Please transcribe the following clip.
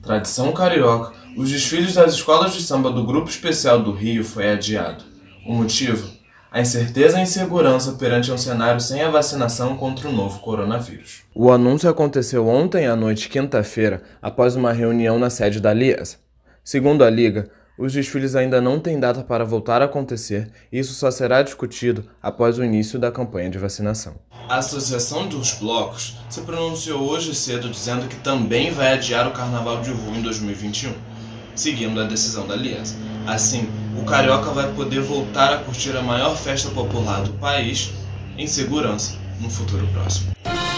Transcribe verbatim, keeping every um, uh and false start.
Tradição carioca, os desfiles das escolas de samba do Grupo Especial do Rio foi adiado. O motivo? A incerteza e insegurança perante um cenário sem a vacinação contra o novo coronavírus. O anúncio aconteceu ontem à noite, quinta-feira, após uma reunião na sede da Liesa. Segundo a Liga, os desfiles ainda não têm data para voltar a acontecer e isso só será discutido após o início da campanha de vacinação. A Associação dos Blocos se pronunciou hoje cedo dizendo que também vai adiar o Carnaval de Rua em dois mil e vinte e um, seguindo a decisão da Liesa. Assim, o carioca vai poder voltar a curtir a maior festa popular do país em segurança no futuro próximo.